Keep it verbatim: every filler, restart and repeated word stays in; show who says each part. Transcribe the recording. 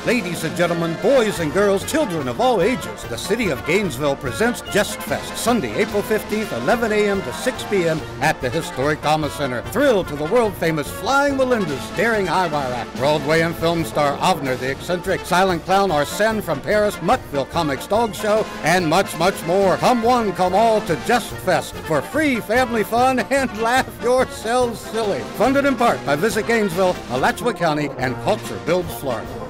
Speaker 1: Ladies and gentlemen, boys and girls, children of all ages, the city of Gainesville presents Jest Fest, Sunday, April fifteenth, eleven a m to six p m at the historic Commerce Center. Thrill to the world-famous Flying Melinda's daring high-wire act, Broadway and film star Avner the eccentric, silent clown Arsène from Paris, Muckville Comics Dog Show, and much, much more. Come one, come all to Jest Fest for free family fun and laugh yourselves silly. Funded in part by Visit Gainesville, Alachua County, and Culture Builds Florida.